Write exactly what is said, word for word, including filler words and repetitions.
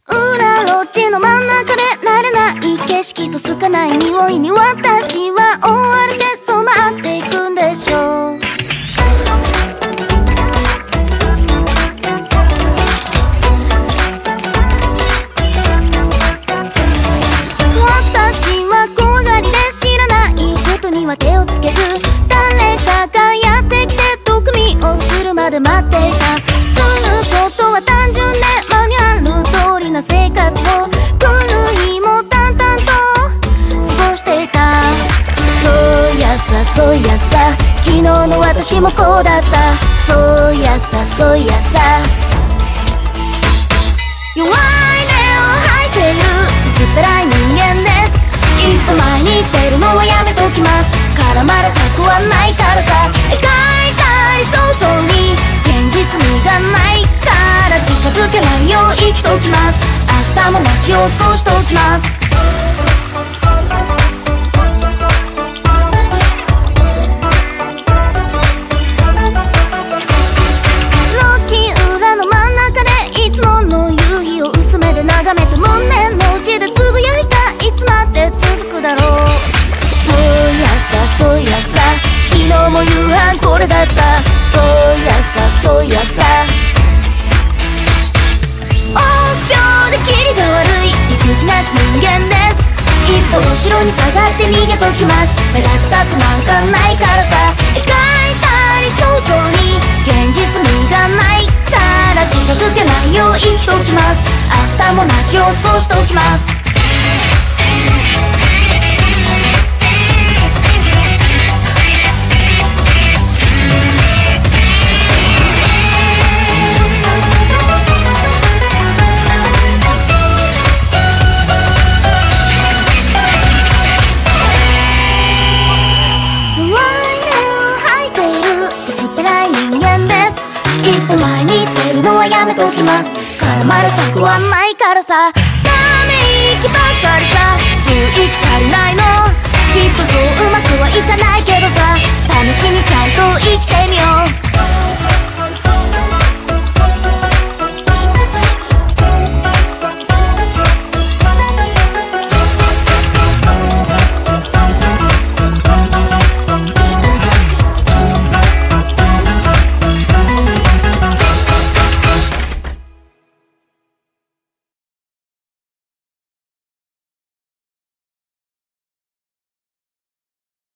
裏路地の真ん中で慣れない景色と透かない匂いに私は追われて染まっていくんでしょう。私は怖がりで知らないことには手をつけず、誰かがやってきて毒味をするまで待っていた。することは単純でマニュアル通りの生活を狂いも淡々と過ごしていた。そうやさそうやさ昨日の私もこうだった。そうやさそうやさ弱い根を吐いている薄っぺらい人間です。一歩前に出るのはやめときます。絡まれたくはないからさ。描いたい想像に現実味がないから近づけないよう生きときます。明日も街をそうしておきます。路地裏の真ん中でいつもの夕日を薄めで眺めて胸の内でつぶやいた。いつまで続くだろう。そうやさそうやさ昨日も夕飯これだった。そうやさそうやさ臆病でキリが悪い育児なし人間です。一歩後ろに下がって逃げときます。目立ちたくなんかないからさ。描いた理想像に現実味がないから近づけないよう生きときます。明日も同じをそうしておきます。一歩前に出るのはやめときます。絡まれたくはないからさ。ため息ばっかりさ吸う息足りないの。きっとそううまくはいかないけど